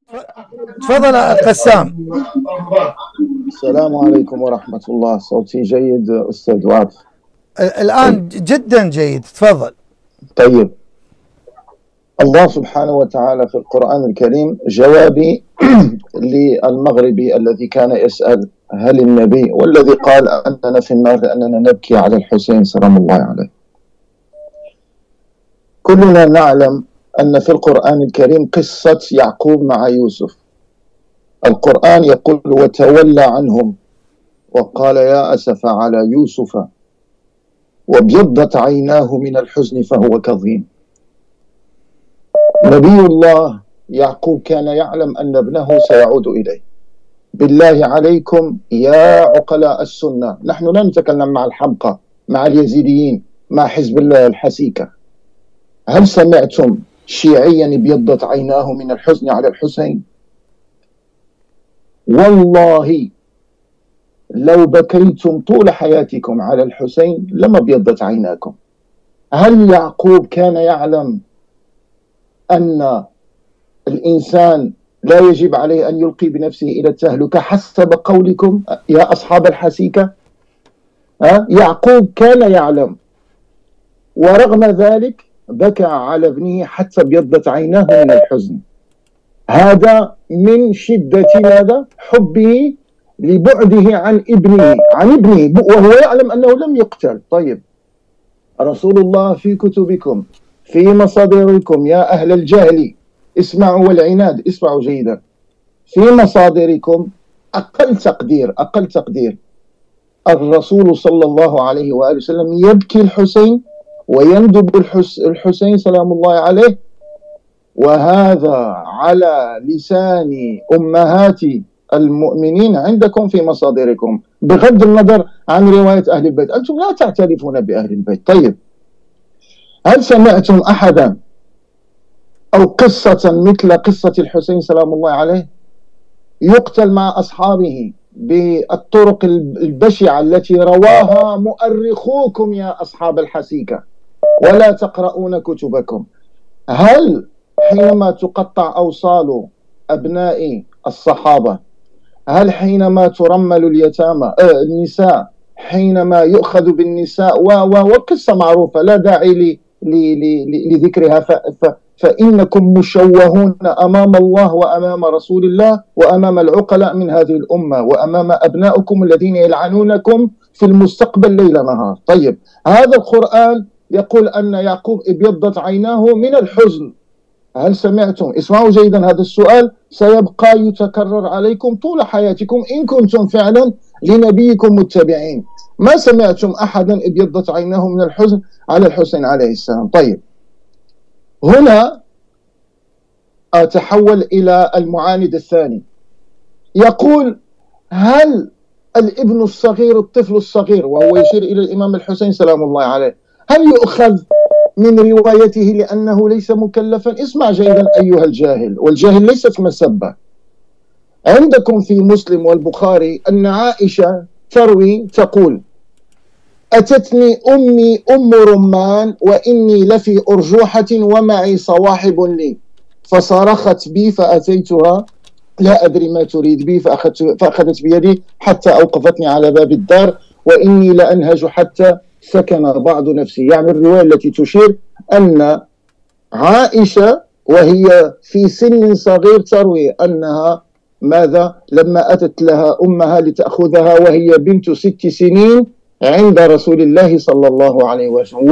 تفضل قسام. السلام عليكم ورحمة الله. صوتي جيد أستاذ وعف؟ الآن جدا جيد، تفضل. طيب، الله سبحانه وتعالى في القرآن الكريم جوابي للمغربي الذي كان يسأل هل النبي، والذي قال أننا في النار لأننا نبكي على الحسين سلام الله عليه. كلنا نعلم أن في القرآن الكريم قصة يعقوب مع يوسف. القرآن يقول وتولى عنهم وقال يا أسف على يوسف وابيضت عيناه من الحزن فهو كظيم. نبي الله يعقوب كان يعلم أن ابنه سيعود إليه. بالله عليكم يا عقلاء السنة، نحن لا نتكلم مع الحمقى، مع اليزيديين، مع حزب الله الحسيكة. هل سمعتم شيعيا ابيضت عيناه من الحزن على الحسين؟ والله لو بكيتم طول حياتكم على الحسين لما ابيضت عيناكم. هل يعقوب كان يعلم أن الإنسان لا يجب عليه أن يلقي بنفسه إلى التهلكة حسب قولكم يا أصحاب الحسيكة؟ يعقوب كان يعلم، ورغم ذلك بكى على ابنه حتى ابيضت عيناه من الحزن. هذا من شدة ماذا؟ حبه لبعده عن ابنه وهو يعلم أنه لم يقتل. طيب، رسول الله في كتبكم في مصادركم يا أهل الجهل اسمعوا والعناد، اسمعوا جيدا، في مصادركم أقل تقدير الرسول صلى الله عليه وآله وسلم يبكي الحسين ويندب الحسين سلام الله عليه، وهذا على لسان أمهات المؤمنين عندكم في مصادركم، بغض النظر عن رواية أهل البيت. أنتم لا تعترفون بأهل البيت. طيب، هل سمعتم أحدا أو قصة مثل قصة الحسين سلام الله عليه يقتل مع أصحابه بالطرق البشعة التي رواها مؤرخوكم يا أصحاب الحسيكة ولا تقرؤون كتبكم؟ هل حينما تقطع أوصال أبناء الصحابة، هل حينما ترمل اليتامى النساء، حينما يؤخذ بالنساء وقصة معروفة لا داعي لذكرها، فإنكم مشوهون أمام الله وأمام رسول الله وأمام العقلاء من هذه الأمة وأمام أبنائكم الذين يلعنونكم في المستقبل ليل نهار. طيب، هذا القرآن يقول أن يعقوب ابيضت عيناه من الحزن. هل سمعتم؟ اسمعوا جيدا، هذا السؤال سيبقى يتكرر عليكم طول حياتكم إن كنتم فعلا لنبيكم متبعين. ما سمعتم أحدا ابيضت عيناه من الحزن على الحسين عليه السلام. طيب، هنا أتحول إلى المعاند الثاني، يقول هل الابن الصغير، الطفل الصغير، وهو يشير إلى الإمام الحسين سلام الله عليه، هل يؤخذ من روايته لأنه ليس مكلفا؟ اسمع جيدا أيها الجاهل، والجاهل ليست مسبة. عندكم في مسلم والبخاري أن عائشة تروي تقول أتتني أمي أم رمان وإني لفي أرجوحة ومعي صواحب لي، فصرخت بي فأتيتها لا أدري ما تريد بي، فأخذت بيدي حتى أوقفتني على باب الدار وإني لأنهج حتى سكن بعض نفسي. يعني الرواية التي تشير أن عائشة وهي في سن صغير تروي أنها ماذا؟ لما أتت لها أمها لتأخذها وهي بنت 6 سنين عند رسول الله صلى الله عليه وسلم.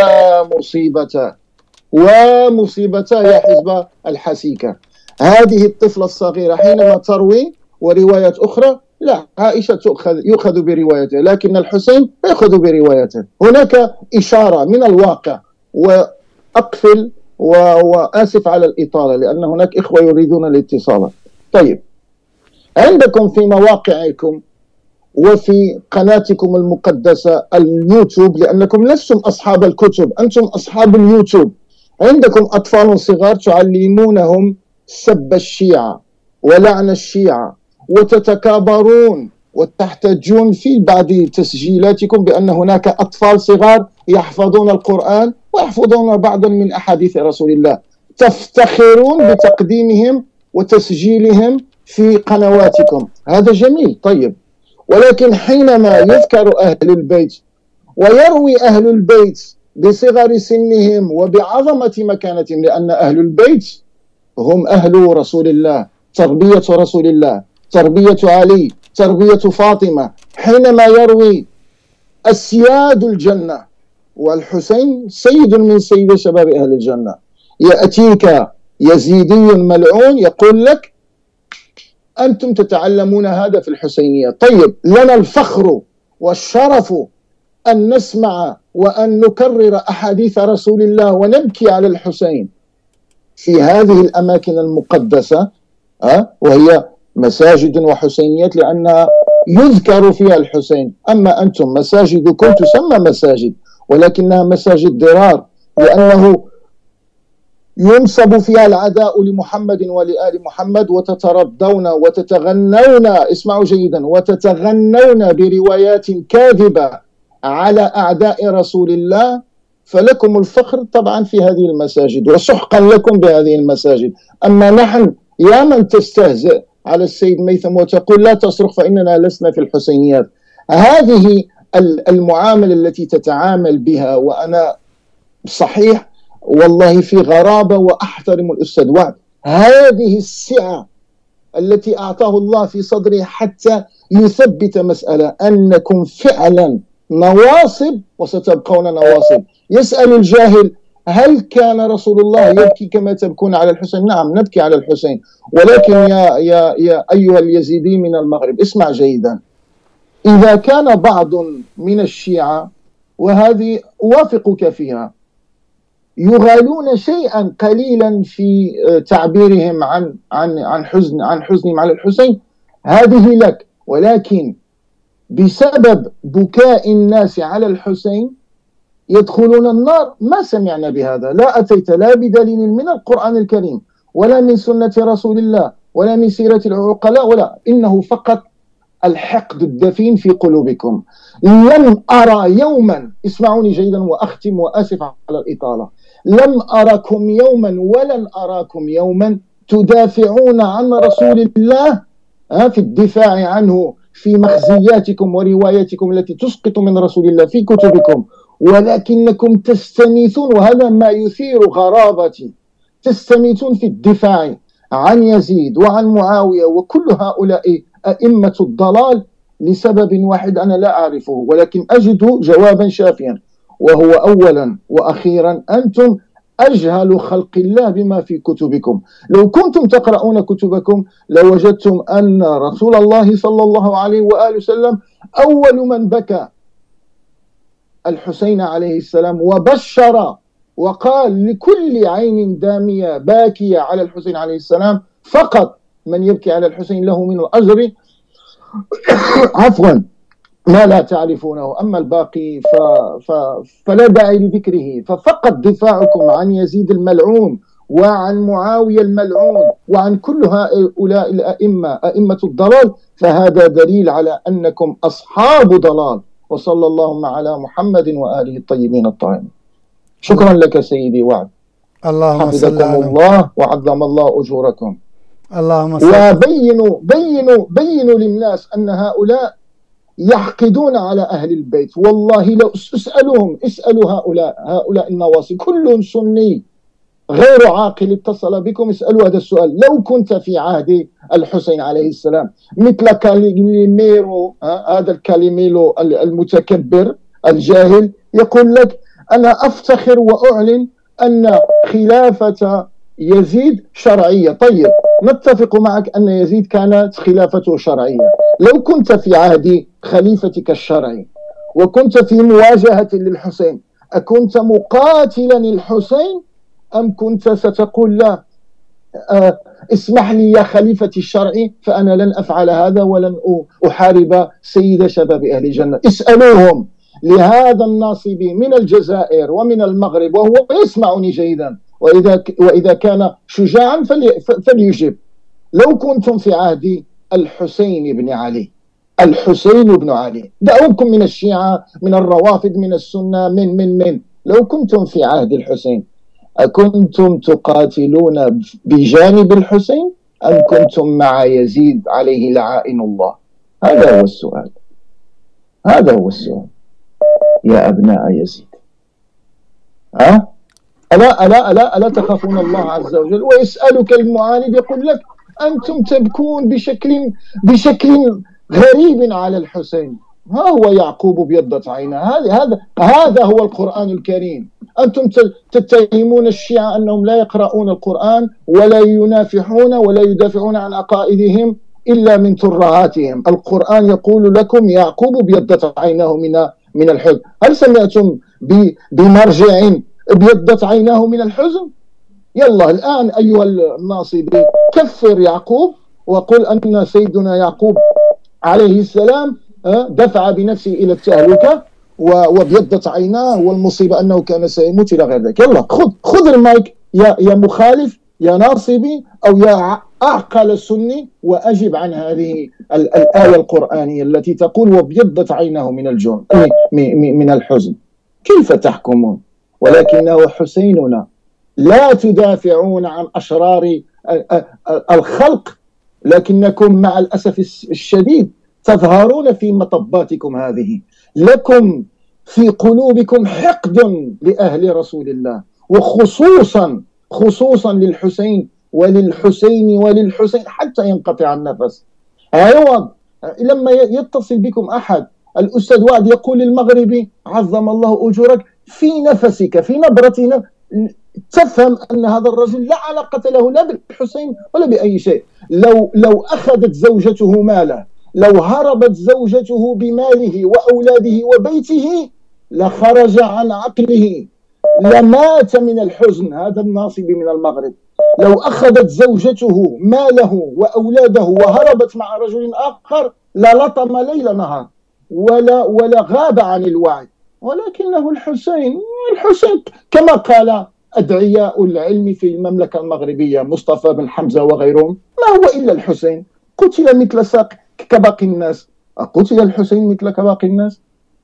ومصيبة يا حزب الحسيكة، هذه الطفلة الصغيرة حينما تروي، ورواية أخرى لا، عائشة يؤخذ بروايته لكن الحسين يأخذ بروايته. هناك إشارة من الواقع، وأقفل وآسف على الإطالة لأن هناك إخوة يريدون الاتصال. طيب، عندكم في مواقعكم وفي قناتكم المقدسة اليوتيوب، لأنكم لستم أصحاب الكتب، أنتم أصحاب اليوتيوب، عندكم أطفال صغار تعلمونهم سب الشيعة ولعن الشيعة، وتتكابرون وتحتجون في بعض تسجيلاتكم بأن هناك أطفال صغار يحفظون القرآن ويحفظون بعضا من أحاديث رسول الله، تفتخرون بتقديمهم وتسجيلهم في قنواتكم، هذا جميل. طيب، ولكن حينما يذكر أهل البيت ويروي أهل البيت بصغر سنهم وبعظمة مكانتهم، لأن أهل البيت هم أهل رسول الله، تربية رسول الله، تربية علي، تربية فاطمة. حينما يروي أسياد الجنة، والحسين سيد من سيد شباب أهل الجنة، يأتيك يزيدي ملعون يقول لك أنتم تتعلمون هذا في الحسينية. طيب، لنا الفخر والشرف أن نسمع وأن نكرر أحاديث رسول الله ونبكي على الحسين في هذه الأماكن المقدسة، وهي مساجد وحسينيات لأنها يذكر فيها الحسين. أما أنتم مساجدكم تسمى مساجد ولكنها مساجد ضرار، لأنه ينصب فيها العداء لمحمد ولآل محمد، وتترضون وتتغنون، اسمعوا جيدا، وتتغنون بروايات كاذبة على أعداء رسول الله. فلكم الفخر طبعا في هذه المساجد، وسحقا لكم بهذه المساجد. أما نحن، يا من تستهزئ على السيد ميثم وتقول لا تصرخ فإننا لسنا في الحسينيات، هذه المعاملة التي تتعامل بها، وأنا صحيح والله في غرابة وأحترم الأستاذ وعد، هذه السعة التي أعطاه الله في صدره حتى يثبت مسألة أنكم فعلا نواصب وستبقون نواصب. يسأل الجاهل هل كان رسول الله يبكي كما تبكون على الحسين؟ نعم، نبكي على الحسين، ولكن يا أيها اليزيدي من المغرب، اسمع جيدا. إذا كان بعض من الشيعة، وهذه أوافقك فيها، يغالون شيئا قليلا في تعبيرهم عن حزنهم على الحسين، هذه لك. ولكن بسبب بكاء الناس على الحسين يدخلون النار، ما سمعنا بهذا. لا أتيت لا بدليل من القرآن الكريم ولا من سنة رسول الله ولا من سيرة العقلاء، ولا، إنه فقط الحقد الدفين في قلوبكم. لم أرى يوما، اسمعوني جيدا وأختم وآسف على الإطالة، لم أراكم يوما ولن أراكم يوما تدافعون عن رسول الله في الدفاع عنه في مخزياتكم ورواياتكم التي تسقط من رسول الله في كتبكم، ولكنكم تستميتون، وهذا ما يثير غرابتي، تستميتون في الدفاع عن يزيد وعن معاوية وكل هؤلاء أئمة الضلال لسبب واحد أنا لا أعرفه، ولكن أجد جوابا شافيا، وهو أولا وأخيرا أنتم أجهل خلق الله بما في كتبكم. لو كنتم تقرؤون كتبكم لوجدتم أن رسول الله صلى الله عليه وآله وسلم أول من بكى الحسين عليه السلام وبشر وقال لكل عين دامية باكية على الحسين عليه السلام، فقط من يبكي على الحسين له من الأجر عفوا ما لا تعرفونه، أما الباقي فلا داعي لذكره. ففقط دفاعكم عن يزيد الملعون وعن معاوية الملعون وعن كل هؤلاء أئمة الضلال، فهذا دليل على أنكم أصحاب ضلال. وصلى اللهم على محمد وآله الطيبين الطاهرين. شكرا لك سيدي وعد، اللهم صل حفظكم الله وعظم الله أجوركم. اللهم صل. وبينوا للناس أن هؤلاء يحقدون على أهل البيت. والله لو اسألوا هؤلاء النواصي، كل سني غير عاقل اتصل بكم، اسألوا هذا السؤال. لو كنت في عهد الحسين عليه السلام مثل كاليميرو، هذا الكاليميلو المتكبر الجاهل، يقول لك أنا أفتخر وأعلن أن خلافة يزيد شرعية. طيب، نتفق معك أن يزيد كانت خلافته شرعية. لو كنت في عهد خليفتك الشرعي وكنت في مواجهة للحسين، أكنت مقاتلا الحسين أم كنت ستقول لا اسمح لي يا خليفتي الشرعي فأنا لن أفعل هذا ولن أحارب سيد شباب أهل الجنة؟ اسألوهم. لهذا الناصبي من الجزائر ومن المغرب وهو يسمعني جيدا، وإذا كان شجاعا فليجب، لو كنتم في عهد الحسين بن علي، الحسين بن علي، دعوكم من الشيعة من الروافض من السنة من لو كنتم في عهد الحسين أكنتم تقاتلون بجانب الحسين أم كنتم مع يزيد عليه لعائن الله؟ هذا هو السؤال، هذا هو السؤال يا أبناء يزيد. ألا تخافون الله عز وجل؟ ويسألك المعاند يقول لك أنتم تبكون بشكل غريب على الحسين، ها هو يعقوب بيضت عينه. هذا هو القرآن الكريم. أنتم تتهمون الشيعة أنهم لا يقرؤون القرآن ولا ينافحون ولا يدافعون عن عقائدهم إلا من ترهاتهم. القرآن يقول لكم يعقوب بيضت عينه من الحزن. هل سمعتم بمرجع ابيضت عيناه من الحزن؟ يلا الآن أيها الناصبي كفر يعقوب وقل أن سيدنا يعقوب عليه السلام دفع بنفسه إلى التهلكة وابيضت عيناه والمصيبة أنه كان سيموت إلى غير ذلك. يلا خذ المايك يا مخالف يا ناصبي أو يا أعقل سني وأجب عن هذه الآية القرآنية التي تقول وابيضت عيناه من الحزن. كيف تحكمون؟ ولكنه حسيننا. لا تدافعون عن أشرار الخلق، لكنكم مع الأسف الشديد تظهرون في مطباتكم هذه. لكم في قلوبكم حقد لأهل رسول الله، وخصوصا للحسين وللحسين حتى ينقطع النفس. عوض لما يتصل بكم أحد الأستاذ وعد يقول للمغربي عظم الله أجورك، في نفسك في نبرتنا تفهم أن هذا الرجل لا علاقة له لا بالحسين ولا بأي شيء. لو أخذت زوجته ماله، لو هربت زوجته بماله وأولاده وبيته لخرج عن عقله، لمات من الحزن هذا الناصب من المغرب. لو أخذت زوجته ماله وأولاده وهربت مع رجل آخر للطم ليل نهار ولا غاب عن الوعي. ولكنه الحسين كما قال أدعياء العلم في المملكة المغربية مصطفى بن حمزة وغيرهم، ما هو إلا الحسين، قتل مثل ساق كباقي الناس. قتل الحسين مثل كباقي الناس؟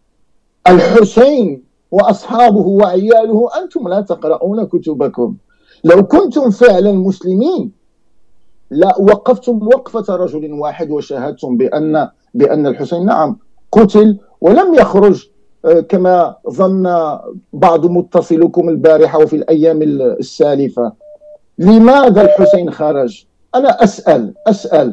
الحسين وأصحابه وعياله أنتم لا تقرؤون كتبكم. لو كنتم فعلا مسلمين لا وقفتم وقفة رجل واحد وشاهدتم بأن الحسين نعم قتل ولم يخرج كما ظن بعض متصلكم البارحة وفي الأيام السالفة. لماذا الحسين خرج؟ أنا أسأل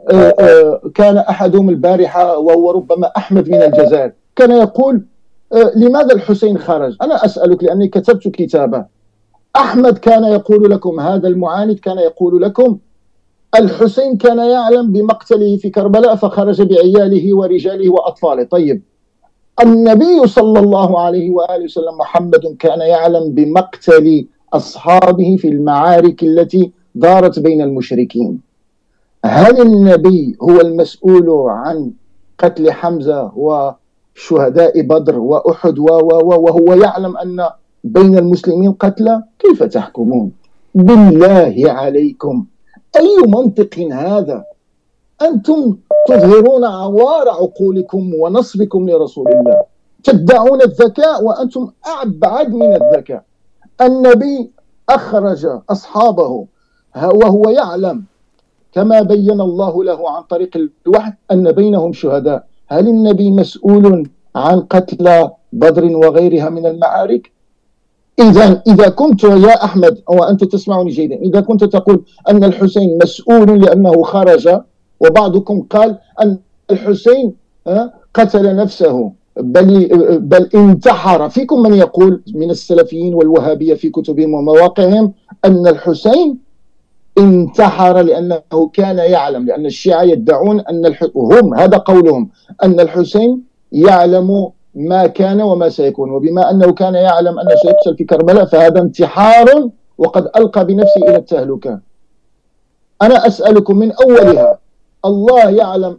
كان أحدهم البارحة وهو ربما أحمد من الجزائر كان يقول لماذا الحسين خرج؟ أنا أسألك لأني كتبت كتابة. أحمد كان يقول لكم، هذا المعاند كان يقول لكم الحسين كان يعلم بمقتله في كربلاء فخرج بعياله ورجاله وأطفاله. طيب النبي صلى الله عليه وآله وسلم محمد كان يعلم بمقتل أصحابه في المعارك التي دارت بين المشركين. هل النبي هو المسؤول عن قتل حمزة وشهداء بدر وأحد وهو يعلم أن بين المسلمين قتلى؟ كيف تحكمون؟ بالله عليكم أي منطق هذا؟ أنتم تظهرون عوار عقولكم ونصبكم لرسول الله، تدعون الذكاء وأنتم أبعد من الذكاء. النبي أخرج أصحابه وهو يعلم كما بين الله له عن طريق الوحي أن بينهم شهداء. هل النبي مسؤول عن قتل بدر وغيرها من المعارك؟ إذا كنت يا أحمد وأنت تسمعني جيدا، إذا كنت تقول أن الحسين مسؤول لأنه خرج، وبعضكم قال أن الحسين قتل نفسه بل انتحر، فيكم من يقول من السلفيين والوهابية في كتبهم ومواقعهم أن الحسين انتحر لأنه كان يعلم، لأن الشيعة يدعون أن هم هذا قولهم أن الحسين يعلم ما كان وما سيكون، وبما أنه كان يعلم أنه سيقتل في كربلاء فهذا انتحار وقد ألقى بنفسه إلى التهلكة. أنا أسألكم من أولها، الله يعلم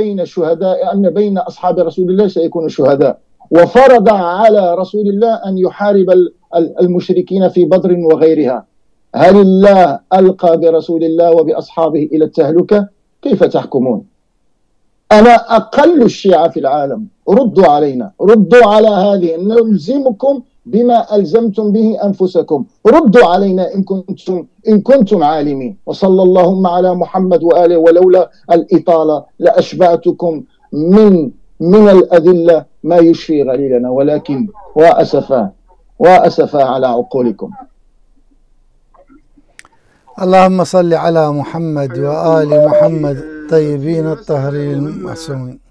أن بين أصحاب رسول الله سيكون شهداء، وفرض على رسول الله أن يحارب المشركين في بدر وغيرها. هل الله ألقى برسول الله وبأصحابه إلى التهلكة؟ كيف تحكمون؟ أنا أقل الشيعة في العالم، ردوا علينا، ردوا على هذه، نلزمكم بما ألزمتم به أنفسكم. ردوا علينا إن كنتم عالمين. وصلى اللهم على محمد وآله. ولولا الإطالة لأشبعتكم من الأذلة ما يشفي غليلنا، ولكن وأسفا على عقولكم. اللهم صل على محمد وآل محمد طيبين الطاهرين المعصومين.